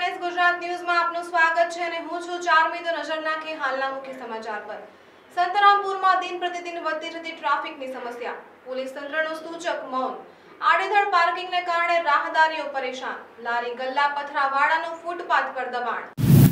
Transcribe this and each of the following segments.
NS Gujarat ન્યૂઝમાં આપનું સ્વાગત છે અને હું છું ચારમી તો નજર નાખી હાલના મુખ્ય સમાચાર પર। સંતરામપુરમાં દિન પ્રતિદિન વધતી જતી ટ્રાફિકની સમસ્યા, પોલીસ તંત્રનું સૂચક મૌન, આડેધડ પાર્કિંગને કારણે રાહદારીઓ પરેશાન, લારી ગલ્લા પથરાવાળાનું ફૂટપાથ પર દબાણ।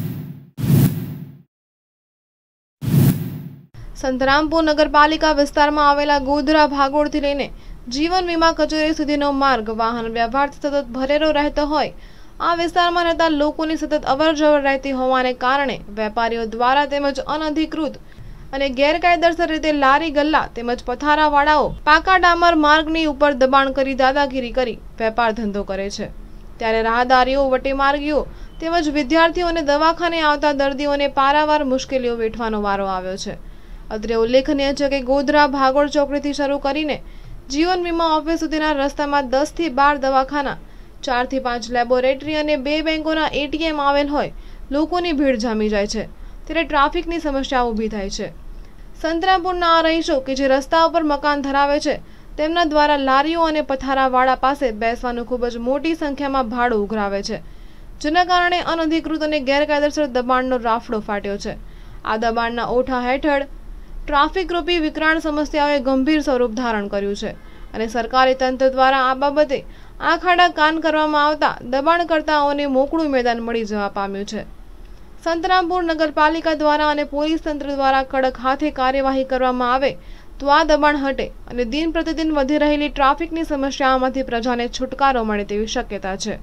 સંતરામપુર નગરપાલિકા વિસ્તારમાં આવેલા ગોધરા ભાગોળથી લઈને જીવન વીમા કચેરી સુધીનો માર્ગ વાહન વ્યવહારથી સતત ભરેલો રહેતો હોય આ વિસ્તારમાં રહેતા લોકોની સતત અવરજવર રહેતી હોવાને કારણે વેપારીઓ દ્વારા તેમજ અનધિકૃત અને ગેરકાયદેસર રીતે લારી ગલ્લા તેમજ પથારાવાળાઓ પાકા ડામર માર્ગની ઉપર દબાણ કરી દાદાગીરી કરી વેપાર ધંધો કરે છે, ત્યારે રાહદારીઓ, વટેમાર્ગીઓ તેમજ વિદ્યાર્થીઓ અને દવાખાને આવતા દર્દીઓને પારાવાર મુશ્કેલીઓ વેઠવાનો વારો આવ્યો છે। અત્રે ઉલ્લેખનીય છે કે ગોધરા ભાગોળ ચોકડીથી શરૂ કરીને જીવન વીમા ઓફિસ સુધીના રસ્તામાં 10 થી 12 દવાખાના, 4 થી 5 લેબોરેટરી અને 2 બેંકોના એટીએમ આવેલ હોય લોકોની ભીડ જામી જાય છે, ત્યારે ટ્રાફિકની સમસ્યા ઊભી થાય છે। સંતરામપુરના આ રહીશો કે જે રસ્તા ઉપર મકાન ધરાવે છે તેમના દ્વારા લારીઓ અને પથારાવાળા પાસે બેસવાનું ખૂબ જ મોટી સંખ્યામાં ભાડું ઉઘરાવે છે, જેના કારણે અનધિકૃત અને ગેરકાયદેસર દબાણનો રાફડો ફાટ્યો છે। આ દબાણના ઓઠા હેઠળ ટ્રાફિક રૂપી વિકરાળ સમસ્યાઓએ ગંભીર સ્વરૂપ ધારણ કર્યું છે અને સરકારી તંત્ર દ્વારા આ બાબતે આંખ કાન કરવામાં આવતા દબાણકર્તાઓને મોકળું મેદાન મળી જવા પામ્યું છે। સંતરામપુર નગરપાલિકા દ્વારા અને પોલીસ તંત્ર દ્વારા કડક હાથે કાર્યવાહી કરવામાં આવે તો આ દબાણ હટે અને દિન પ્રતિદિન વધી રહેલી ટ્રાફિકની સમસ્યાઓમાંથી પ્રજાને છુટકારો મળે તેવી શક્યતા છે।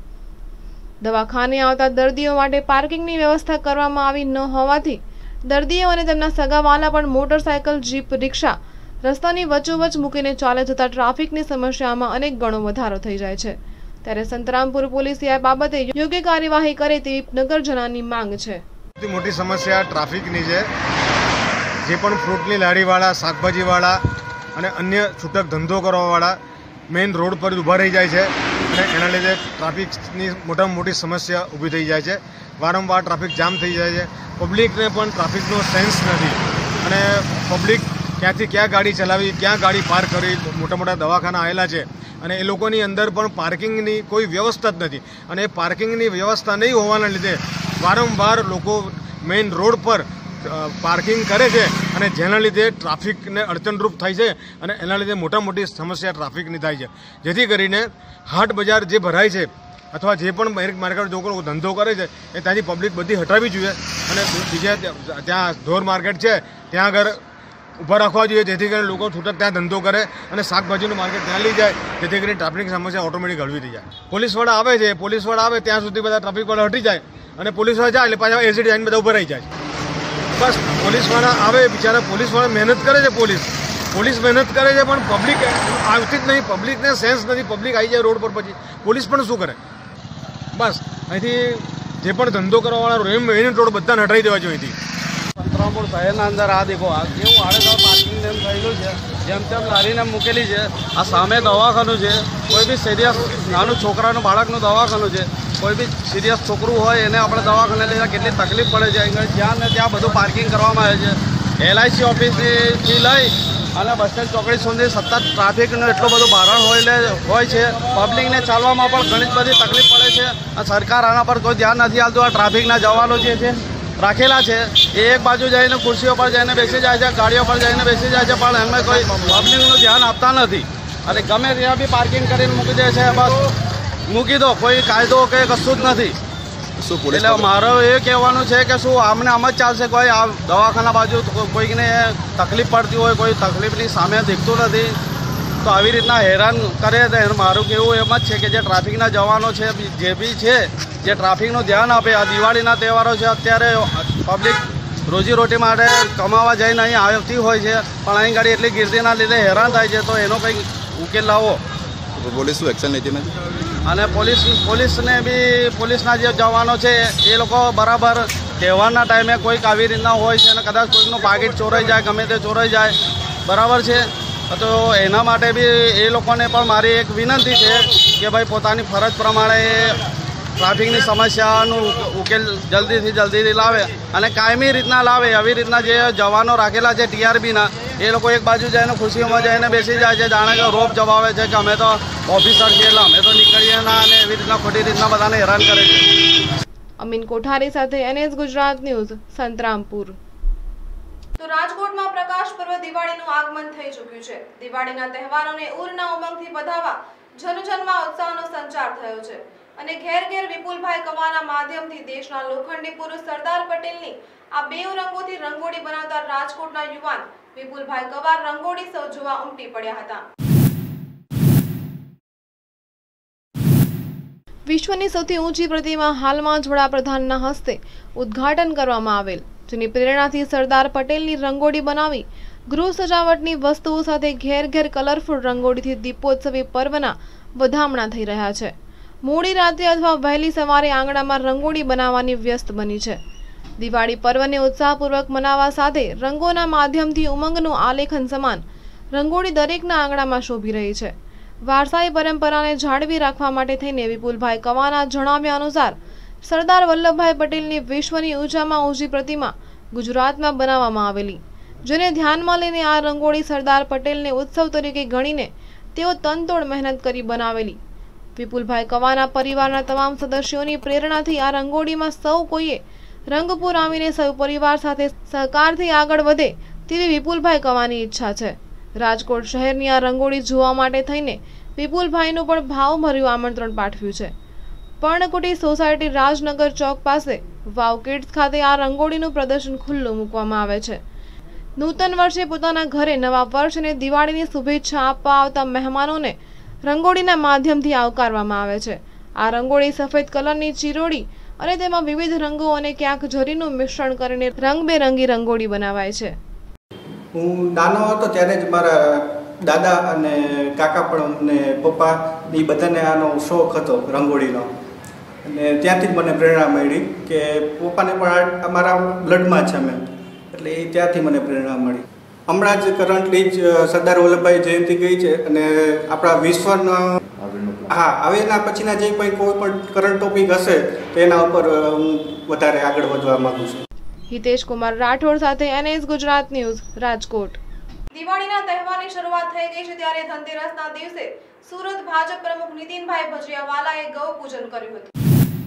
દવાખાને આવતા દર્દીઓ માટે પાર્કિંગની વ્યવસ્થા કરવામાં આવી ન હોવાથી દર્દીઓ અને તેમના સગાવાલા પણ મોટરસાયકલ, જીપ, રિક્ષા રસ્તાની વચ્ચોવચ્ચ મૂકીને ચાલે જતા ટ્રાફિકની સમસ્યામાં અનેક ગણો વધારો થઈ જાય છે, ત્યારે સંતરામપુર પોલીસે આ બાબતે યોગ્ય કાર્યવાહી કરે તેવી નગરજનોની માંગ છે। સૌથી મોટી સમસ્યા ટ્રાફિકની છે। જે પણ ફ્રૂટની લારીવાળા, શાકભાજીવાળા અને અન્ય છૂટક ધંધો કરવાવાળા મેઇન રોડ પર ઊભા રહી જાય છે અને એના લીધે ટ્રાફિકની મોટામાં મોટી સમસ્યા ઊભી થઈ જાય છે। વારંવાર ટ્રાફિક જામ થઈ જાય છે। પબ્લિકને પણ ટ્રાફિકનો સેન્સ નથી અને પબ્લિક ક્યાંથી ક્યાં ગાડી ચલાવી, ક્યાં ગાડી પાર્ક કરી, મોટા મોટા દવાખાના આવેલા છે અને એ લોકોની અંદર પણ પાર્કિંગની કોઈ વ્યવસ્થા જ નથી અને એ પાર્કિંગની વ્યવસ્થા નહીં હોવાના લીધે વારંવાર લોકો મેઇન રોડ પર પાર્કિંગ કરે છે અને જેના લીધે ટ્રાફિકને અડચણરૂપ થાય છે અને એના લીધે મોટી સમસ્યા ટ્રાફિકની થાય છે, જેથી કરીને હાટ બજાર જે ભરાય છે અથવા જે પણ માર્કેટ લોકો ધંધો કરે છે એ ત્યાંથી પબ્લિક બધી હટાવવી જોઈએ અને બીજા ત્યાં ઢોર માર્કેટ છે ત્યાં આગળ ઊભા રાખવા જોઈએ, જેથી કરીને લોકો છૂટક ત્યાં ધંધો કરે અને શાકભાજીનું માર્કેટ ત્યાં લઈ જાય, જેથી કરીને ટ્રાફિકની સમસ્યા ઓટોમેટિક હળવી થઈ જાય। પોલીસવાળા આવે છે, પોલીસવાળા આવે ત્યાં સુધી બધા ટ્રાફિકવાળા હટી જાય અને પોલીસવાળા જાય એટલે પાછા એસીડી આવીને બધા ઊભા રહી જાય। બસ પોલીસવાળા આવે, બિચારા પોલીસવાળા મહેનત કરે છે, પોલીસ મહેનત કરે છે પણ પબ્લિક આવતી જ નહીં, પબ્લિકને સેન્સ નથી, પબ્લિક આવી જાય રોડ પર પછી પોલીસ પણ શું કરે। બસ અહીંથી જે પણ ધંધો કરવાવાળા મેઇન રોડ બધાને હટાવી દેવા જોઈએ અહીંથી। સંતરામપુર શહેરના અંદર આ દેખો જેવું આડેધડ પાર્કિંગ થયેલું છે, જેમ તેમ લારીને મૂકેલી છે। આ સામે દવાખાનું છે, કોઈ બી સિરિયસ નાનું છોકરાનું બાળકનું દવાખાનું છે, કોઈ બી સિરિયસ છોકરું હોય એને આપણે દવાખાને લઈને કેટલી તકલીફ પડે છે। જ્યાં ને ત્યાં બધું પાર્કિંગ કરવામાં આવે છે। LIC ઓફિસથી લઈ અને બસ સ્ટેન્ડ ચોકડી સુધી સતત ટ્રાફિકનું એટલું બધું ભારણ હોય છે, પબ્લિકને ચાલવામાં પણ ઘણી બધી તકલીફ પડે છે અને સરકાર આના પર કોઈ ધ્યાન નથી આપતું। આ ટ્રાફિકના જવાનો જે છે રાખેલા છે એ એક બાજુ જઈને ખુરશીઓ પર જઈને બેસી જાય છે, ગાડીઓ પર જઈને બેસી જાય છે, પણ એમને કોઈ પબ્લિકનું ધ્યાન આપતા નથી અને ગમે ત્યાં બી પાર્કિંગ કરીને મૂકી દે છે। બસ મૂકી દો, કોઈ કાયદો કે કશું જ નથી। એટલે મારો એ કહેવાનું છે કે શું આમને આમ જ ચાલશે? કોઈ આ દવાખાના બાજુ કોઈને તકલીફ પડતી હોય, કોઈ તકલીફની સામે દેખતું નથી તો આવી રીતના હેરાન કરે તો મારું કહેવું એમ જ છે કે જે ટ્રાફિકના જવાનો છે જે બી છે જે ટ્રાફિકનું ધ્યાન આપે। આ દિવાળીના તહેવારો છે, અત્યારે પબ્લિક રોજીરોટી માટે કમાવા જઈને અહીં આવતી હોય છે પણ અહીં ગાડી એટલી ગીર્દીના લીધે હેરાન થાય છે, તો એનો કંઈક ઉકેલ લાવો। પોલીસ શું એક્શન લેતી નથી અને પોલીસને બી પોલીસના જે જવાનો છે એ લોકો બરાબર તહેવારના ટાઈમે કોઈક આવી રીતના હોય છે અને કદાચ કોઈકનું પાકીટ ચોરાઈ જાય, ગમે તે ચોરાઈ જાય, બરાબર છે, તો એના માટે બી એ લોકોને પણ મારી એક વિનંતી છે કે ભાઈ પોતાની ફરજ પ્રમાણે ટ્રાફિકની સમસ્યાનું ઉકેલ જલ્દીથી જલ્દી લાવે અને કાયમી રીતના લાવે। આવી રીતના જે જવાનો રાખેલા છે TRBના એ લોકો એક બાજુ જઈને ખુશીઓમાં જઈને બેસી જાય છે, જાણે કે રોપ જમાવે છે કે અમે તો ઓફિસર છીએ એટલે અમે તો નીકળીએ ના, અને એવી રીતના ખોટી રીતના બધાને હેરાન કરે છે। અમીન કોઠારી સાથે NS ગુજરાત ન્યૂઝ, સંતરામપુર। તો રાજકોટમાં પ્રકાશ પર્વ દિવાળીનું આગમન થઈ ચૂક્યું છે। દિવાળીના તહેવારોને ઉરના ઉમંગથી વધાવવા જનજનમાં ઉત્સાહનો સંચાર થયો છે અને ઘેર ઘેર વિપુલભાઈ કવાના માધ્યમથી દેશના લોખંડી પુરુષ સરદાર પટેલની આ બેઉ રંગોથી રંગોળી બનાવતા રાજકોટના યુવાન વિપુલભાઈ કવા રંગોળી સૌ જોવા ઉમટી પડ્યા હતા। વિશ્વની સૌથી ઊંચી પ્રતિમા હાલમાં જ વડાપ્રધાનના હસ્તે ઉદ્ઘાટન કરવામાં આવેલ, જેની પ્રેરણાથી સરદાર પટેલની રંગોળી બનાવી ગૃહ સજાવટની વસ્તુઓ સાથે ઘેર ઘેર કલરફુલ રંગોળીથી દીપોત્સવી પર્વના વધામણા થઈ રહ્યા છે। મોડી રાત્રે અથવા વહેલી સવારે આંગણામાં રંગોળી બનાવવાની વ્યસ્ત બની છે। દિવાળી પર્વને ઉત્સાહપૂર્વક મનાવવા સાથે રંગોના માધ્યમથી ઉમંગનું આલેખન સમાન રંગોળી દરેકના આંગણામાં શોભી રહી છે। વારસાઈ પરંપરાને જાળવી રાખવા માટે થઈને વિપુલભાઈ કવાના જણાવ્યા અનુસાર સરદાર વલ્લભભાઈ પટેલની વિશ્વની ઊંચામાં ઊંચી પ્રતિમા ગુજરાતમાં બનાવવામાં આવેલી, જેને ધ્યાનમાં લઈને આ રંગોળી સરદાર પટેલને ઉત્સવ તરીકે ગણીને તેઓ તનતોડ મહેનત કરી બનાવેલી। વિપુલભાઈ કવાના પરિવારના તમામ સદસ્યોની પ્રેરણાથી આ રંગોળીમાં સૌ કોઈએ રંગપુર આવીને સૌ પરિવાર સાથે સહકારથી આગળ વધે તેવી વિપુલભાઈ કવાની ઈચ્છા છે। રાજકોટ શહેરની આ રંગોળી જોવા માટે થઈને વિપુલભાઈનું પણ ભાવભર્યું આમંત્રણ પાઠવ્યું છે। પર્ણકુટી સોસાયટી રાજનગર ચોક પાસે વાવ કિડ્સ ખાતે આ રંગોળીનું પ્રદર્શન ખુલ્લું મૂકવામાં આવે છે। નૂતન વર્ષે પોતાના ઘરે નવા વર્ષ અને દિવાળીની શુભેચ્છા આપવા આવતા મહેમાનોને રંગોળીના માધ્યમથી આવકારવામાં આવે છે। આ રંગોળી સફેદ કલરની ચીરોડી અને તેમાં વિવિધ રંગો અને ક્યાંક જરીનું મિશ્રણ કરીને રંગબેરંગી રંગોળી બનાવાય છે। હું નાનો હતો ત્યારે જ મારા દાદા અને કાકા પણ અને પપ્પા એ બધાને આનો શોખ હતો રંગોળીનો, અને ત્યાંથી જ મને પ્રેરણા મળી કે પપ્પાને પણ અમારા બ્લડમાં છે મેં, એટલે એ ત્યાંથી મને પ્રેરણા મળી। હમણાં જ કરન્ટલી જ સરદાર વલ્લભભાઈ જયંતિ ગઈ છે અને આપણા વિશ્વનો આવેના પછીના જે કોઈ પણ કરંટ ટોપિક હશે તેના ઉપર હું વધારે આગળ વધવા માંગુ છું। હિતેશ કુમાર રાઠોડ સાથે NS ગુજરાત ન્યૂઝ, રાજકોટ। દિવાળીના તહેવારની શરૂઆત થઈ ગઈ છે ત્યારે ધનતેરસના દિવસે સુરત ભાજપ પ્રમુખ નીતિનભાઈ ભજીયાવાલાએ ગૌ પૂજન કર્યું હતું।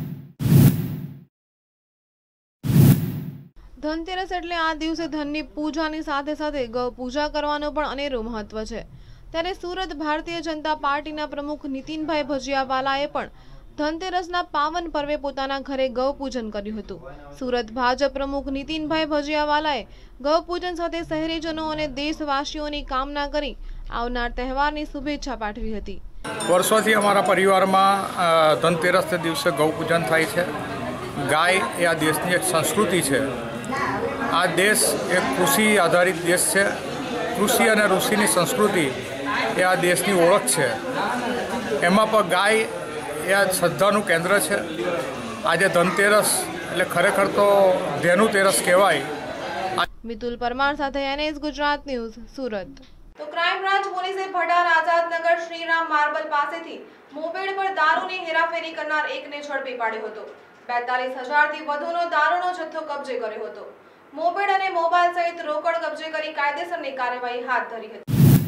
ધનતેરસ એટલે આ દિવસે ધનની પૂજાની સાથે સાથે ગૌ પૂજા કરવાનું પણ અનેરું મહત્વ છે। ત્યારે સુરત ભારતીય જનતા પાર્ટીના પ્રમુખ નીતિનભાઈ ભજીયાવાલાએ પણ ધનતેરસના પાવન પર્વે પોતાના ઘરે ગૌ પૂજન કર્યું હતું। સુરત ભાજપ પ્રમુખ નીતિનભાઈ ભજીયાવાલાએ ગૌ પૂજન સાથે શહેરીજનો અને દેશવાસીઓની કામના કરી આવનાર તહેવારની શુભેચ્છા પાઠવી હતી। વર્ષોથી અમારા પરિવારમાં ધનતેરસના દિવસે ગૌ પૂજન થાય છે। ગાય એ આ દેશની એક સંસ્કૃતિ છે। આ દેશ એક કૃષિ આધારિત દેશ છે। કૃષિ અને ઋષિની સંસ્કૃતિ એ આ દેશની ઓળખ છે। એમાં પણ ગાય એ આ શ્રદ્ધાનું કેન્દ્ર છે। આજે ધનતેરસ એટલે ખરેખર તો ધેનુતેરસ કહેવાય। મિતુલ પરમાર સાથે NS ગુજરાત ન્યૂઝ, સુરત। તો ક્રાઇમ બ્રાન્ચ પોલીસે ભટાર આઝાદનગર શ્રીરામ માર્બલ પાસેથી મોપેડ પર દારૂની હેરાફેરી કરનાર એકને ઝડપી પાડ્યો હતો। 42,000થી વધુનો દારૂનો જથ્થો કબજે કર્યો હતો। મોપેડ અને મોબાઈલ સહિત રોકડ કબજે કરી કાયદેસરની કાર્યવાહી હાથ ધરી હતી।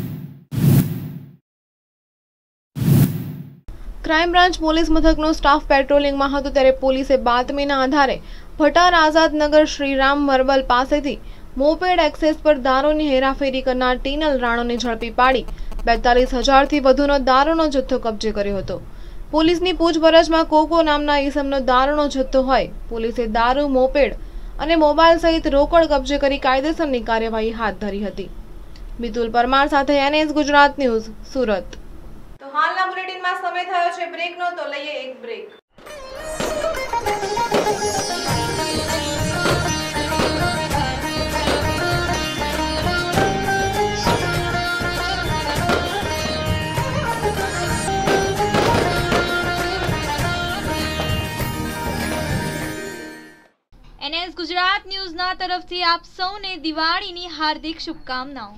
ક્રાઇમ બ્રાન્ચ પોલીસ મથકનો સ્ટાફ પેટ્રોલિંગમાં હતો ત્યારે પોલીસે બાતમીના આધારે ભટાર આઝાદનગર શ્રીરામ માર્બલ પાસેથી મોપેડ એક્સેસ પર દારૂની હેરાફેરી કરનાર ટીનલ રાણોને ઝડપી પાડી 42,000થી વધુનો દારૂનો જથ્થો કબજે કર્યો હતો। પોલીસની પૂછપરછમાં કોકો નામના ઈસમનો દારૂનો જથ્થો હોય પોલીસે દારૂ, મોપેડ અને મોબાઈલ સહિત રોકડ કબજે કરી કાયદેસરની કાર્યવાહી હાથ ધરી હતી। મિતુલ પરમાર સાથે NS ગુજરાત ન્યૂઝ, સુરત। તો હાલના બુલેટિનમાં સમય થયો છે બ્રેકનો, તો લઈએ એક બ્રેક। NS ગુજરાત ન્યૂઝના તરફથી આપ સૌને દિવાળીની હાર્દિક શુભકામનાઓ।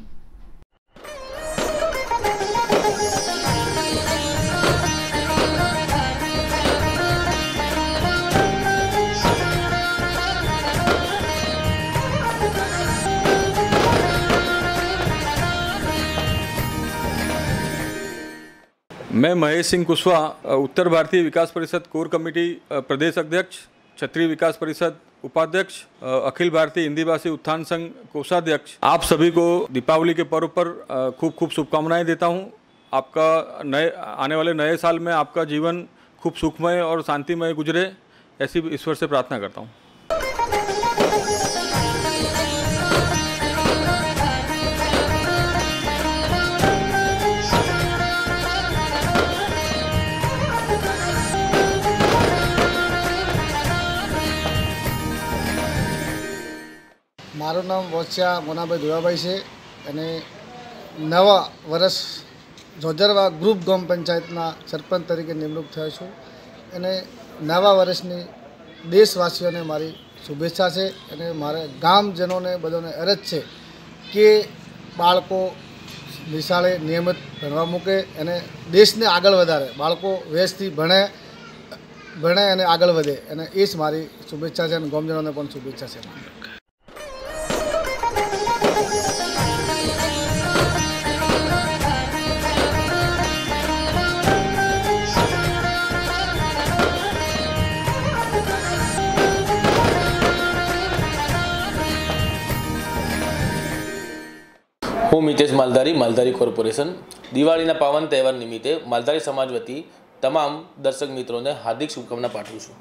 मैं महेश सिंह कुशवाहा, उत्तर भारतीय विकास परिषद कोर कमेटी प्रदेश अध्यक्ष क्षत्रिय विकास परिषद उपाध्यक्ष, अखिल भारतीय हिंदी भाषी उत्थान संघ कोषाध्यक्ष, आप सभी को दीपावली के पर्व पर खूब खूब शुभकामनाएं देता हूं। आपका आने वाले नए साल में आपका जीवन खूब सुखमय और शांतिमय गुजरे, ऐसी ईश्वर से प्रार्थना करता हूं। મારું નામ વોચ્યા મોનાભાઈ ધોળાભાઈ છે અને નવા વર્ષ જોજરવા ગ્રુપ ગામ પંચાયતના સરપંચ તરીકે નિમણૂક થયો છું અને નવા વર્ષની દેશવાસીઓને મારી શુભેચ્છા છે અને મારા ગામજનોને બધાને અરજ છે કે બાળકો નિશાળે નિયમિત ભણવા મૂકે અને દેશને આગળ વધારે, બાળકો વ્યસ્તથી ભણે અને આગળ વધે, અને એ જ મારી શુભેચ્છા છે અને ગામજનોને પણ શુભેચ્છા છે. હું મિતેશ માલધારી, માલધારી કોર્પોરેશન. દિવાળીના પાવન તહેવાર નિમિત્તે માલધારી સમાજ વતી તમામ દર્શક મિત્રોને હાર્દિક શુભકામના પાઠવું છું.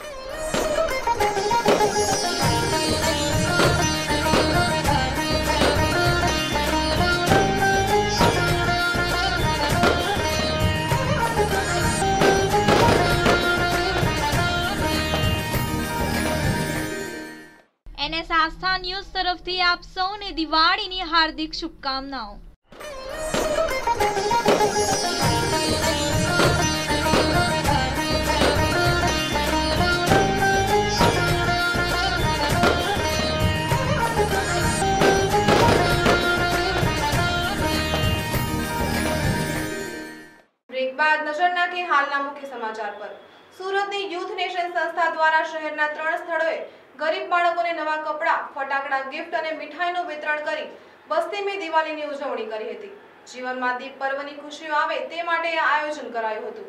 NS આસ્થા ન્યૂઝ તરફથી આપ સૌને દિવાળીની હાર્દિક શુભકામનાઓ. બ્રેક બાદ નજર નાખીએ હાલના મુખ્ય સમાચાર પર. સુરતની યુથ નેશન સંસ્થા દ્વારા શહેરના 3 સ્થળોએ ગરીબ બાળકોને નવા કપડાં, ફટાકડા, ગિફ્ટ અને મીઠાઈનું વિતરણ કરી બસ્તી મે દિવાળીની ઉજવણી કરી હતી. જીવનમાં દીપ પર્વની ખુશીઓ આવે તે માટે આ આયોજન કરાયું હતું.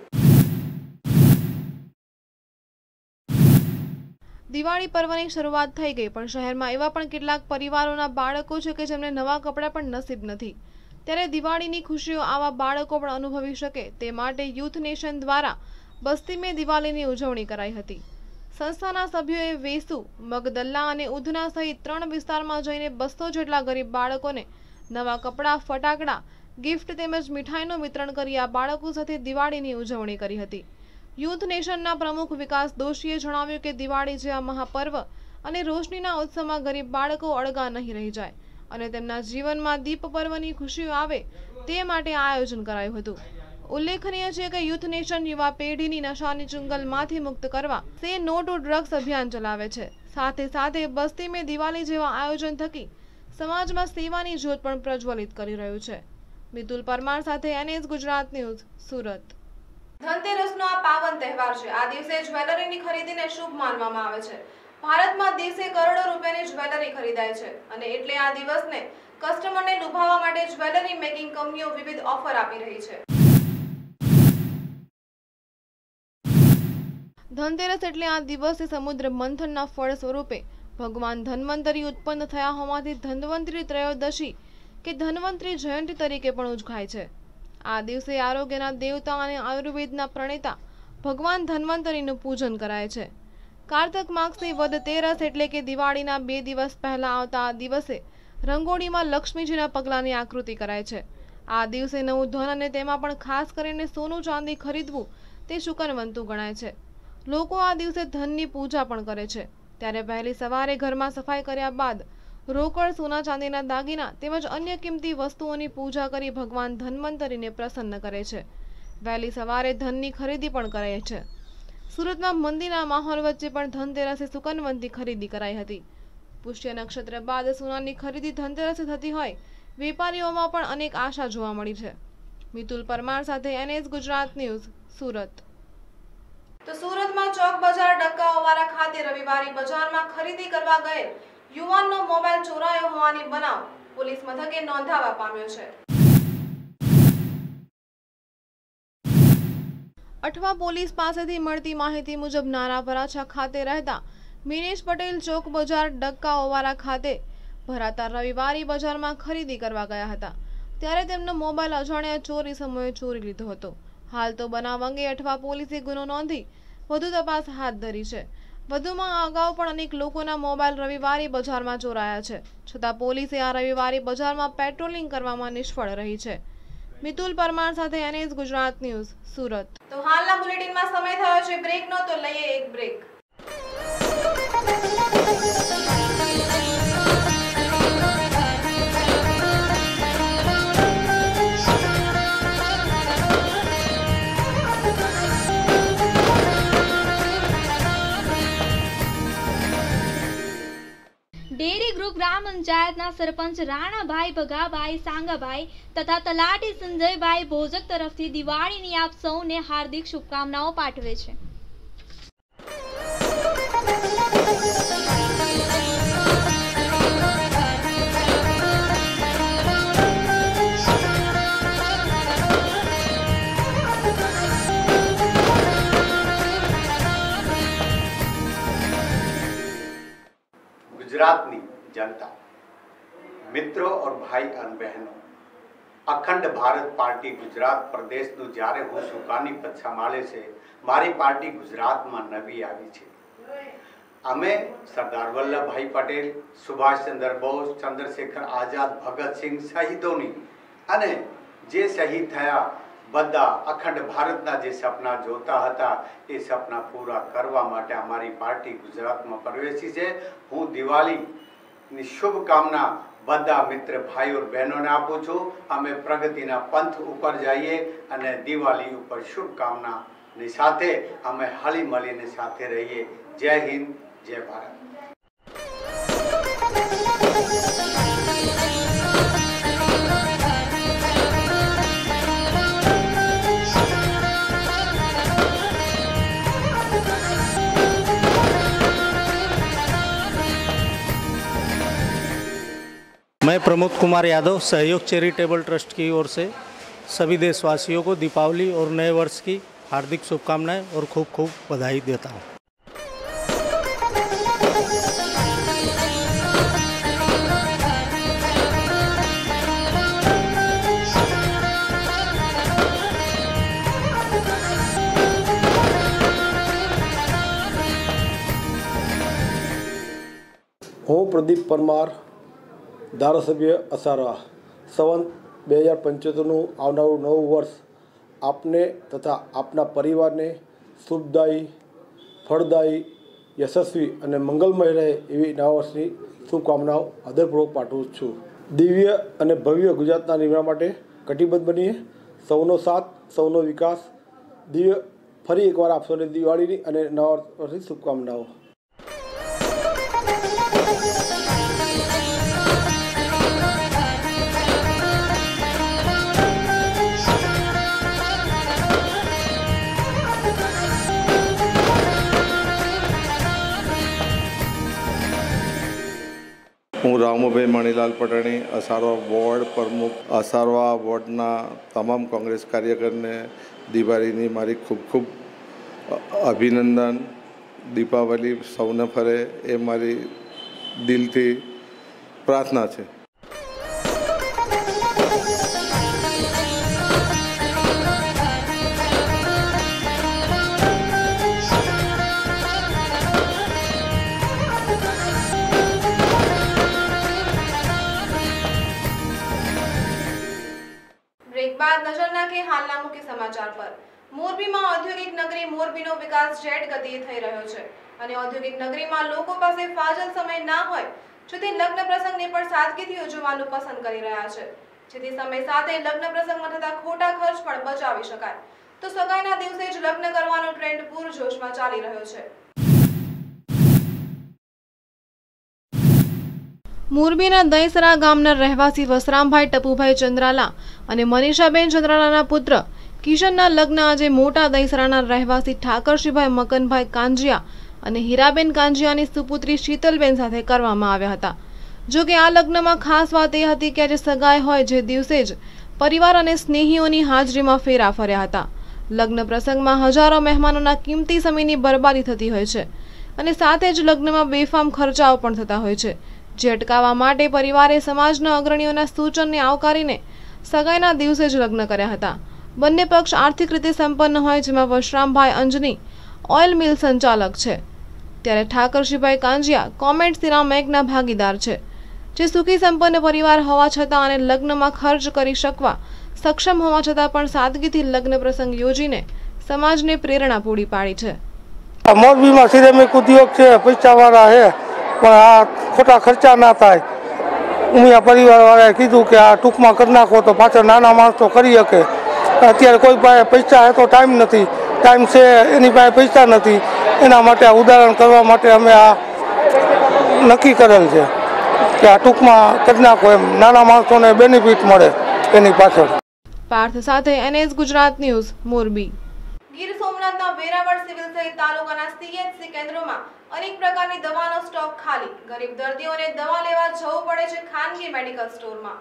દિવાળી પર્વની શરૂઆત થઈ ગઈ, પણ શહેરમાં એવા પણ કેટલાક પરિવારોના બાળકો છે કે જેમને નવા કપડાં પણ નસીબ નથી. ત્યારે દિવાળીની ખુશીઓ આવા બાળકો પણ અનુભવી શકે તે માટે યુથ નેશન દ્વારા બસ્તી મે દિવાળીની ઉજવણી કરાઈ હતી. સંસ્થાના સભ્યોએ વેસુ, મગદલ્લા અને ઉધના સહિત 3 વિસ્તારમાં જઈને 200 જેટલા ગરીબ બાળકોને નવા કપડાં, ફટાકડા, ગિફ્ટ તેમજ મીઠાઈનું વિતરણ કરી આ બાળકો સાથે દિવાળીની ઉજવણી કરી હતી. યુથ નેશનના પ્રમુખ વિકાસ દોશીએ જણાવ્યું કે દિવાળી જેવા મહાપર્વ અને રોશનીના ઉત્સવમાં ગરીબ બાળકો અળગા નહીં રહી જાય અને તેમના જીવનમાં દીપ પર્વની ખુશીઓ આવે તે માટે આ આયોજન કરાયું હતું. ઉલ્લેખનીય છે કે યુથ નેશન યુવા પેઢીની નશાની ચુંગલમાંથી મુક્ત કરવા સે નો ટુ ડ્રગ્સ અભિયાન ચલાવે છે. સાથે સાથે બસ્તી મે દિવાળી જેવા આયોજન થકી સમાજમાં સેવાની જ્યોત પણ પ્રજ્વલિત કરી રહ્યું છે. મિતુલ પરમાર સાથે NS ગુજરાત ન્યૂઝ, સુરત. ધનતેરસનો આ પાવન તહેવાર છે. આ દિવસે જ્વેલરીની ખરીદીને શુભ માનવામાં આવે છે. ભારતમાં દિવસે કરોડો રૂપિયાની જ્વેલરી ખરીદાય છે અને એટલે આ દિવસને કસ્ટમરને લુભાવવા માટે જ્વેલરી મેકિંગ કંપનીઓ વિવિધ ઓફર આપી રહી છે. ધનતેરસ એટલે આ દિવસે સમુદ્ર મંથનના ફળ સ્વરૂપે ભગવાન ધન્વંતરી ઉત્પન્ન થયા હોવાથી ધન્વંતરી ત્રયોદશી કે ધન્વંતરી જયંતી તરીકે પણ ઉજવાય છે. આ દિવસે આરોગ્યના દેવતા અને આયુર્વેદના પ્રણેતા ભગવાન ધન્વંતરીનું પૂજન કરાય છે. કાર્તક માસની વદ તેરસ એટલે કે દિવાળીના 2 દિવસ પહેલા આવતા આ દિવસે રંગોળીમાં લક્ષ્મીજીના પગલાની આકૃતિ કરાય છે. આ દિવસે નવું ધન અને તેમાં પણ ખાસ કરીને સોનું ચાંદી ખરીદવું તે શુકનવંતું ગણાય છે. લોકો આ દિવસે ધનની પૂજા પણ કરે છે. ત્યારે વહેલી સવારે ઘરમાં સફાઈ કર્યા બાદ રોકડ, સોના ચાંદીના દાગીના તેમજ અન્ય કિંમતી વસ્તુઓની પૂજા કરી ભગવાન ધન્વંતરીને પ્રસન્ન કરે છે. વહેલી સવારે ધનની ખરીદી પણ કરાય છે. સુરતમાં મંદીના માહોલ વચ્ચે પણ ધનતેરસે સુકનવંતી ખરીદી કરાઈ હતી. પુષ્ય નક્ષત્ર બાદ સોનાની ખરીદી ધનતેરસે થતી હોય વેપારીઓમાં પણ અનેક આશા જોવા મળી છે. મિતુલ પરમાર સાથે NS ગુજરાત ન્યૂઝ, સુરત. તો સુરતમાં ચોક બજાર ડક્કાઓવાળા ખાતે રવિવારે બજારમાં ખરીદી કરવા ગયેલ યુવાનનો મોબાઈલ ચોરાયો હોવાની બનાવ પોલીસ મથકે નોંધાવા પામ્યો છે. અઠવા પોલીસ પાસેથી મળતી માહિતી મુજબ નાના વરાછા ખાતે રહેતા મિનેશ પટેલ ચોક બજાર ડક્કા ઓવારા ખાતે ભરાતા રવિવારી બજારમાં ખરીદી કરવા ગયા હતા, ત્યારે તેમનો મોબાઈલ અજાણ્યા ચોર ઇસમોએ ચોરી લીધો હતો. હાલ તો બનાવ અંગે અઠવા પોલીસે ગુનો નોંધી વધુ તપાસ હાથ ધરી છે. વધુમાં અગાઉ પણ અનેક લોકોના મોબાઈલ રવિવારી બજારમાં ચોરાયા છે, છતાં પોલીસે આ રવિવારી બજારમાં પેટ્રોલિંગ કરવામાં નિષ્ફળ રહી છે. મિતુલ પરમાર સાથે NS ગુજરાત ન્યૂઝ, સુરત. તો હાલના બુલેટિનમાં સમય થયો છે બ્રેકનો, તો લઈએ એક બ્રેક. ડેરી ગ્રુપ ગ્રામ પંચાયતના સરપંચ રાણાભાઈ ભગાભાઈ સાંગાભાઈ તથા તલાટી સંજયભાઈ ભોજક તરફથી દિવાળીની આપ સૌને હાર્દિક શુભકામનાઓ પાઠવે છે. गुजरात जनता, मित्रों और भाई और बहनों, अखंड भारत पार्टी गुजरात प्रदेश જ્યારે હું સુકાની પદ સંભાળે છે, મારી પાર્ટી ગુજરાતમાં નવી આવી છે. અમે સરદાર વલ્લભભાઈ પટેલ, સુભાષચંદ્ર બોઝ, ચંદ્રશેખર આઝાદ, ભગતસિંહ શહીદોની અને જે શહીદ થયા બધા અખંડ ભારતના જે સપના જોતા હતા એ સપના પૂરા કરવા માટે અમારી પાર્ટી ગુજરાતમાં પ્રવેશી છે. હું દિવાળીની શુભકામના બધા મિત્ર ભાઈઓ બહેનોને આપું છું. અમે પ્રગતિના પંથ ઉપર જઈએ અને દિવાળી ઉપર શુભકામનાની સાથે અમે હળી મળીને સાથે રહીએ. જય હિન્દ, જય ભારત. मैं प्रमोद कुमार यादव, सहयोग चैरिटेबल ट्रस्ट की ओर से सभी देशवासियों को दीपावली और नए वर्ष की हार्दिक शुभकामनाएं और खूब खूब बधाई देता हूं. હું પ્રદીપ પરમાર, ધારાસભ્ય અસારવા. સંવંત 2075નું આવનારું નવું વર્ષ આપને તથા આપના પરિવારને શુભદાયી, ફળદાયી, યશસ્વી અને મંગલમય રહે એવી નવા વર્ષની શુભકામનાઓ હૃદયપૂર્વક પાઠવું છું. દિવ્ય અને ભવ્ય ગુજરાતના નિર્માણ માટે કટિબદ્ધ બનીએ. સૌનો સાથ, સૌનો વિકાસ. દિવ્ય ફરી એકવાર આપ સૌને દિવાળીની અને નવા વર્ષની શુભકામનાઓ. હું રામુભાઈ મણીલાલ પટાણી, અસારવા વોર્ડ પ્રમુખ. અસારવા વોર્ડના તમામ કોંગ્રેસ કાર્યકરને દિવાળીની મારી ખૂબ ખૂબ અભિનંદન. દીપાવલી સૌને ફરે એ મારી દિલથી પ્રાર્થના છે. નજર નાખે હાલના મુખ્ય સમાચાર પર. મોરબીમાં ઔદ્યોગિક નગરી મોરબીનો વિકાસ જેટ ગતિએ થઈ રહ્યો છે અને ઔદ્યોગિક નગરીમાં લોકો પાસે ફાજલ સમય ના હોય, જેથી લગ્ન પ્રસંગને પણ સાદગીથી ઉજવવાનું પસંદ કરી રહ્યા છે, જેથી સમય સાથે લગ્ન પ્રસંગમાં થતા ખોટા ખર્ચ પણ બચાવી શકાય. તો સગાઈના દિવસે જ લગ્ન કરવાનો ટ્રેન્ડ પૂરજોશમાં ચાલી રહ્યો છે. મોરબીના દહીસરા ગામના રહેવાસી વસરામભાઈ ટપુભાઈ ચંદ્રાલા અને મનીષાબેન ચંદ્રાલાના પુત્ર કિશનના લગ્ન આજે મોટા દહીસરાના રહેવાસી ઠાકરશીભાઈ મકનભાઈ કાંજિયા અને હીરાબેન કાંજિયાની સુપુત્રી શીતલબેન સાથે કરવામાં આવ્યા હતા. જો કે આ લગ્નમાં ખાસ વાત એ હતી કે આજે સગાઈ હોય જે દિવસે જ પરિવાર અને સ્નેહીઓની હાજરીમાં ફેરા ફર્યા હતા. લગ્ન પ્રસંગમાં હજારો મહેમાનોના કિંમતી સમયની બરબાદી થતી હોય છે અને સાથે જ લગ્નમાં બેફામ ખર્ચાઓ પણ થતા હોય છે, જે અટકાવવા માટે પરિવારે સમાજના અગ્રણીઓના સૂચનને આવકારીને સગાઈના દિવસે જ લગ્ન કર્યા હતા. બંને પક્ષ આર્થિક રીતે સંપન્ન હોય, જેમાં વશરામભાઈ અંજની ઓઇલ મિલ સંચાલક છે, ત્યારે ઠાકરશીભાઈ કાંજિયા કોમેન્ટ સિરામિકના ભાગીદાર છે, જે સુખી સંપન્ન પરિવાર હોવા છતાં અને લગ્નમાં ખર્ચ કરી શકવા સક્ષમ હોવા છતાં પણ સાદગીથી લગ્ન પ્રસંગ યોજીને સમાજને પ્રેરણા પૂરી પાડી છે. મોરબીમાં સિરેમિક ઉદ્યોગ છે, પૈસાવાળા છે, પણ આ ખોટા ખર્ચા ના થાય. ઉમિયા પરિવારવાળાએ કીધું કે આ ટૂંકમાં કરી નાખો તો પાછળ નાના માણસો કરી શકે. અત્યારે કોઈ પાસે પૈસા છે તો ટાઈમ નથી, ટાઈમ છે એની પાસે પૈસા નથી. એના માટે આ ઉદાહરણ કરવા માટે અમે આ નક્કી કરેલ છે કે આ ટૂંકમાં કરી નાખો, એમ નાના માણસોને બેનિફિટ મળે એની પાછળ. પાર્થ સાથે NS ગુજરાત ન્યૂઝ, મોરબી. ગીર સોમનાથના વેરાવળ સિવિલ સહિત તાલુકાના CHC કેન્દ્રોમાં અનેક પ્રકારની દવાનો સ્ટોક ખાલી. ગરીબ દર્દીઓને દવા લેવા જવું પડે છે ખાનગી મેડિકલ સ્ટોરમાં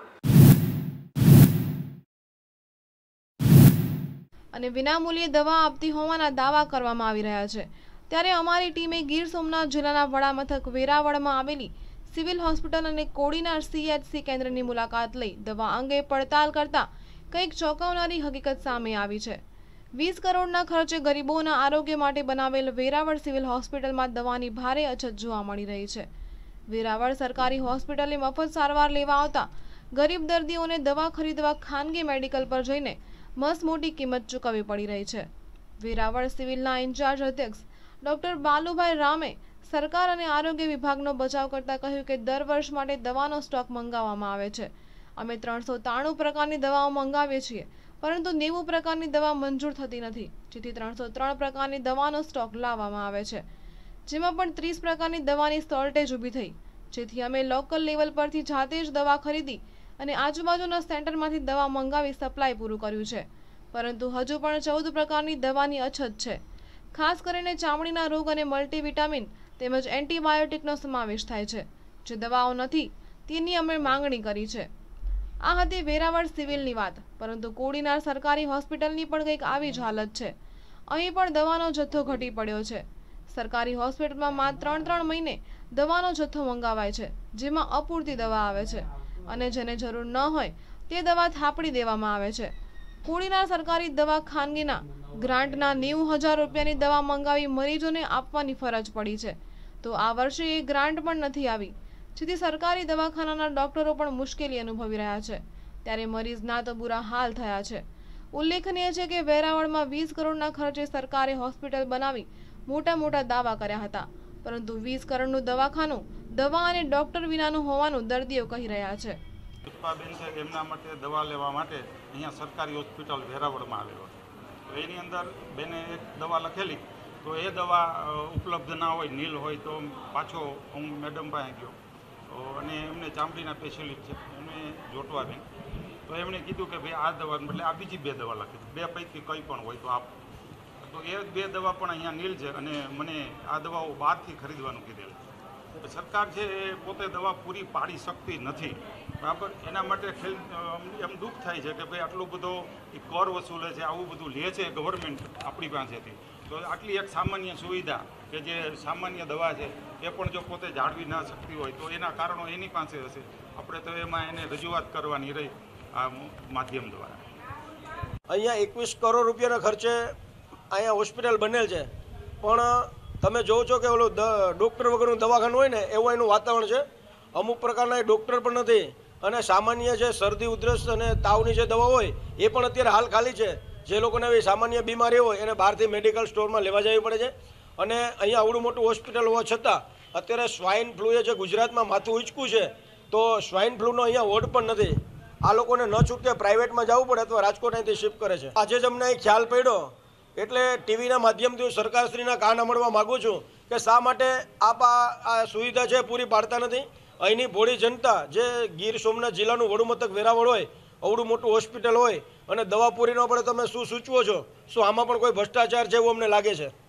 અને વિનામૂલ્યે દવા આપતી હોવાના દાવા કરવામાં આવી રહ્યા છે. ત્યારે અમારી ટીમે ગીર સોમનાથ જિલ્લાના વડા મથક વેરાવળમાં આવેલી સિવિલ હોસ્પિટલ અને કોડીનાર CHC કેન્દ્રની મુલાકાત લઈ દવા અંગે પડતાલ કરતા કંઈક ચોંકાવનારી હકીકત સામે આવી છે. 20 કરોડના ખર્ચે ગરીબોના આરોગ્ય માટે બનાવેલ વેરાવળ સિવિલ હોસ્પિટલમાં દવાની ભારે અછત જોવા મળી રહી છે. વેરાવળ સરકારી હોસ્પિટલની મફત સારવાર લેવા આવતા ગરીબ દર્દીઓને દવા ખરીદવા ખાનગી મેડિકલ પર જઈને મસ્ત મોટી કિંમત ચૂકવવી પડી રહી છે. વેરાવળ સિવિલના ઇન્ચાર્જ અધ્યક્ષ ડોક્ટર બાલુભાઈ રામે સરકાર અને આરોગ્ય વિભાગનો બચાવ કરતા કહ્યું કે દર વર્ષ માટે દવાનો સ્ટોક મંગાવવામાં આવે છે. અમે 393 પ્રકારની દવાઓ મંગાવીએ છીએ, પરંતુ 90 પ્રકારની દવા મંજૂર થતી નથી, જેથી 303 પ્રકારની દવાનો સ્ટોક લાવવામાં આવે છે, જેમાં પણ 30 પ્રકારની દવાની શોર્ટેજ ઊભી થઈ, જેથી અમે લોકલ લેવલ પરથી જાતે જ દવા ખરીદી અને આજુબાજુના સેન્ટરમાંથી દવા મંગાવી સપ્લાય પૂરું કર્યું છે. પરંતુ હજુ પણ 14 પ્રકારની દવાની અછત છે. ખાસ કરીને ચામડીના રોગ અને મલ્ટીવિટામિન તેમજ એન્ટીબાયોટિકનો સમાવેશ થાય છે. જે દવાઓ નથી તેની અમે માંગણી કરી છે. આ હતી વેરાવળ સિવિલની વાત, પરંતુ કોડીનાર સરકારી હોસ્પિટલની પણ કંઈક આવી જ હાલત છે. અહીં પણ દવાનો જથ્થો ઘટી પડ્યો છે. સરકારી હોસ્પિટલમાં માત્ર 3 મહિને દવાનો જથ્થો મંગાવાય છે, જેમાં અપૂરતી દવા આવે છે અને જેને જરૂર ન હોય તે દવા થાપડી દેવામાં આવે છે. કોડીનાર સરકારી દવા ખાનગીના ગ્રાન્ટના 90,000 રૂપિયાની દવા મંગાવી મરીજોને આપવાની ફરજ પડી છે, તો આ વર્ષે એ ગ્રાન્ટ પણ નથી આવી, જેથી સરકારી દવાખાનાના ડોક્ટરો પણ મુશ્કેલી અનુભવી રહ્યા છે. ત્યારે મરીઝના તો બુરા હાલ થયા છે. ઉલ્લેખનીય છે કે વેરાવળમાં 20 કરોડના ખર્ચે સરકારે હોસ્પિટલ બનાવી મોટા મોટા દાવા કર્યા હતા, પરંતુ 20 કરોડનું દવાખાનું દવા અને ડોક્ટર વિનાનું હોવાનું દર્દીઓ કહી રહ્યા છે. પુષ્પાબેન છે, એમના માટે દવા લેવા માટે અહીંયા સરકારી હોસ્પિટલ વેરાવળમાં આવેલો છે. તો એની અંદર બેને એક દવા લખેલી, તો એ દવા ઉપલબ્ધ ના હોય, નીલ હોય, તો પાછો હું મેડમ પાસે ગયો અને એમને ચામડીના સ્પેશિયલિસ્ટ છે, એમને જોટવાબેન, તો એમણે કીધું કે ભાઈ આ દવા એટલે આ બીજી 2 દવા લખી, 2 પૈકી કંઈ પણ હોય તો આપ. તો એ 2 દવા પણ અહીંયા નીલ છે અને મને આ દવાઓ બહારથી ખરીદવાનું કીધેલું. સરકાર છે એ પોતે દવા પૂરી પાડી શકતી નથી, બરાબર. એના માટે એમ દુઃખ થાય છે કે ભાઈ આટલું બધો કર વસૂલે છે, આવું બધું લે છે ગવર્મેન્ટ આપણી પાસેથી, તો આટલી એક સામાન્ય સુવિધા કે જે સામાન્ય દવા છે એ પણ જો પોતે જાળવી ના શકતી હોય તો એના કારણો એની પાસે હશે. આપણે તો એમાં એને રજૂઆત કરવાની રહી આ માધ્યમ દ્વારા. અહીંયા 21 કરોડ રૂપિયાના ખર્ચે અહીંયા હોસ્પિટલ બનેલ છે, પણ તમે જોવો છો કે ઓલું ડૉક્ટર વગરનું દવાખાનું હોય ને એવું એનું વાતાવરણ છે. અમુક પ્રકારના ડૉક્ટર પણ નથી અને સામાન્ય છે શરદી ઉધરસ અને તાવની જે દવા હોય એ પણ અત્યારે હાલ ખાલી છે. જે લોકોને એવી સામાન્ય બીમારી હોય એને બહારથી મેડિકલ સ્ટોરમાં લેવા જવી પડે છે. અને અહીંયા આવડું મોટું હોસ્પિટલ હોવા છતાં અત્યારે સ્વાઇન ફ્લૂએ જે ગુજરાતમાં માથું ઉંચક્યું છે, તો સ્વાઇન ફ્લૂનો અહીંયા વોર્ડ પણ નથી. આ લોકોને ન છૂટકે પ્રાઇવેટમાં જવું પડે અથવા રાજકોટ અહીંથી શિફ્ટ કરે છે. આજે જ અમને અહીં ખ્યાલ પડ્યો એટલે ટીવીના માધ્યમથી હું સરકારશ્રીના કાન અમળવા માગું છું કે શા માટે આપ આ સુવિધા છે પૂરી પાડતા નથી. અહીંની ભોળી જનતા જે ગીર સોમનાથ જિલ્લાનું વડું મથક વેરાવળ હોય, અવડું મોટું હોસ્પિટલ હોય અને દવા પૂરી ન પડે, તમે શું સૂચવો છો? શું આમાં પણ કોઈ ભ્રષ્ટાચાર છે એવું અમને લાગે છે?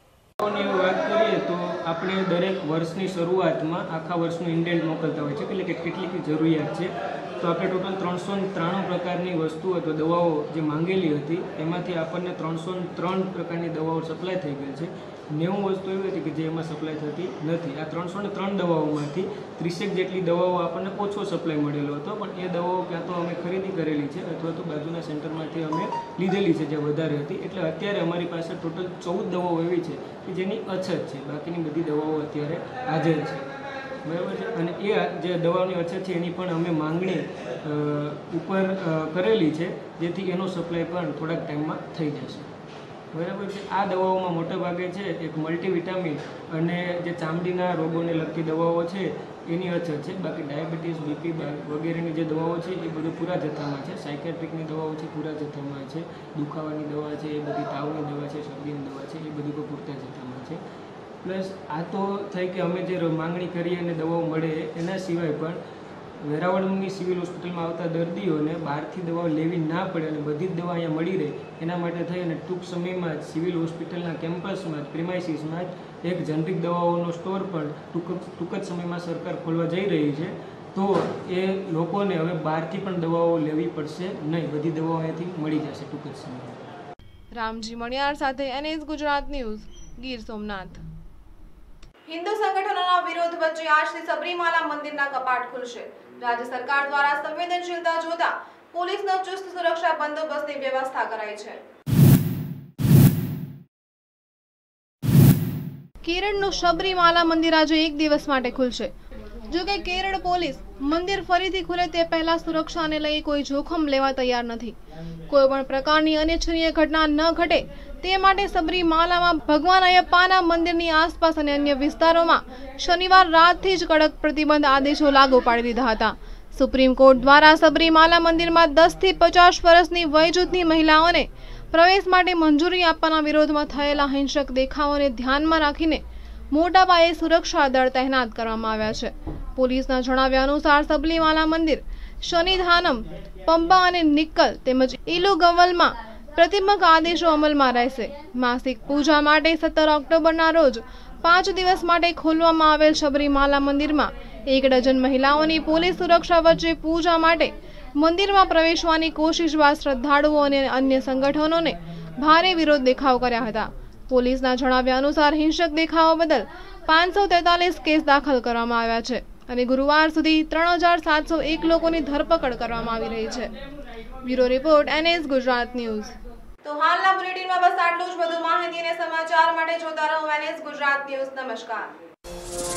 ની વાત કરીએ તો આપણે દરેક વર્ષની શરૂઆતમાં આખા વર્ષનું ઇન્ડેન્ટ મોકલતા હોય છે એટલે કે કેટલી જરૂરિયાત છે. તો આપણે ટોટલ 393 પ્રકારની વસ્તુ અથવા દવાઓ જે માંગેલી હતી એમાંથી આપણને 303 પ્રકારની દવાઓ સપ્લાય થઈ ગઈ છે. 90 વસ્તુ એવી હતી કે જે એમાં સપ્લાય થતી નથી. આ 303 દવાઓમાંથી 30 જેટલી દવાઓ આપણને ઓછો સપ્લાય મળેલો હતો, પણ એ દવાઓ ક્યાં તો અમે ખરીદી કરેલી છે અથવા તો બાજુના સેન્ટરમાંથી અમે લીધેલી છે જે વધારે હતી. એટલે અત્યારે અમારી પાસે ટોટલ 14 દવાઓ એવી છે કે જેની અછત છે. બાકીની બધી દવાઓ અત્યારે હાજર છે, બરાબર છે. અને એ જે દવાઓની અછત છે એની પણ અમે માંગણી ઉપર કરેલી છે, જેથી એનો સપ્લાય પણ થોડાક ટાઈમમાં થઈ જશે, બરાબર છે. આ દવાઓમાં મોટે ભાગે છે એક મલ્ટીવિટામિન અને જે ચામડીના રોગોને લગતી દવાઓ છે એની અછત છે. બાકી ડાયાબિટીસ, બીપી વગેરેની જે દવાઓ છે એ બધું પૂરા જથ્થામાં છે. સાયકેટ્રિકની દવાઓ છે પૂરા જથ્થામાં છે. દુખાવાની દવા છે એ બધી, તાવની દવા છે, શરદીની દવા છે એ બધી પણ પૂરતા જથ્થામાં છે. પ્લસ આ તો થઈ કે અમે જે માંગણી કરીએ અને દવાઓ મળે, એના સિવાય પણ વેરાવળની સિવિલ હોસ્પિટલમાં આવતા દર્દીઓને બહારથી દવાઓ લેવી ના પડે અને બધી જ દવા અહીંયા મળી રહે એના માટે થઈ અને ટૂંક સમયમાં જ સિવિલ હોસ્પિટલના કેમ્પસમાં જ પ્રિમાઇસીસમાં જ એક જનરિક દવાઓનો સ્ટોર પણ ટૂંક જ સમયમાં સરકાર ખોલવા જઈ રહી છે. તો એ લોકોને હવે બહારથી પણ દવાઓ લેવી પડશે નહીં, બધી દવાઓ અહીંયાથી મળી જશે ટૂંક જ સમયમાં. રામજી મણિયાર સાથે NS ગુજરાત ન્યૂઝ, ગીર સોમનાથ. હિન્દુ સંગઠનોના વિરોધ વચ્ચે આજથી સબરીમાલા મંદિરના કપાટ ખુલશે. રાજ્ય સરકાર દ્વારા સંવેદનશીલતા જોતા પોલીસનો ચુસ્ત સુરક્ષા બંદોબસ્તની વ્યવસ્થા કરાઈ છે. કેરળનું સબરીમાલા મંદિર આજે એક દિવસ માટે ખુલશે. જો કે કેરળ પોલીસ મંદિર ફરીથી ખુલે તે પહેલા સુરક્ષાને લઈ કોઈ જોખમ લેવા તૈયાર નથી. કોઈ પણ પ્રકારની અનિચ્છનીય ઘટના ન ઘટે તે માટે સબરીમાલામાં ભગવાન અયપ્પાના મંદિરની આસપાસ અને અન્ય વિસ્તારોમાં શનિવાર રાતથી જ કડક પ્રતિબંધ આદેશો લાગુ પાડી દીધા હતા. સુપ્રીમ કોર્ટ દ્વારા સબરીમાલા મંદિરમાં 10 થી 50 વર્ષની વય જૂથની મહિલાઓને પ્રવેશ માટે મંજૂરી આપવાના વિરોધમાં થયેલા હિંસક દેખાવોને ધ્યાનમાં રાખીને મોટા પાયે સુરક્ષા દળ તહેનાત કરવામાં આવ્યા છે. પોલીસના જણાવ્યા અનુસાર સબરીમાલા મંદિર, શનિધાનમ, પંબા અને નિક્કલ તેમજ ઇલુગવલમાં પ્રતિબંધક આદેશો અમલમાં રહેશે. માસિક પૂજા માટે 17 ઓક્ટોબરના રોજ 5 દિવસ માટે ખોલવામાં આવેલ સબરીમાલા મંદિરમાં 1 ડઝન મહિલાઓની પોલીસ સુરક્ષા વચ્ચે પૂજા માટે મંદિરમાં પ્રવેશવાની કોશિશ બાદ શ્રદ્ધાળુઓ અને અન્ય સંગઠનોને ભારે વિરોધ દેખાવ કર્યા હતા. પોલીસના જણાવ્યા અનુસાર હિંસક દેખાવો બદલ 543 કેસ દાખલ કરવામાં આવ્યા છે અને ગુરુવાર સુધી 3701 લોકોની ધરપકડ કરવામાં આવી રહી છે. Bureau report, NS Gujarat news. તો હાલના બુલેટિનમાં બસ આટલું જ. વધુ માહિતી અને સમાચાર માટે જોતા રહો NS ગુજરાત ન્યૂઝ. નમસ્કાર.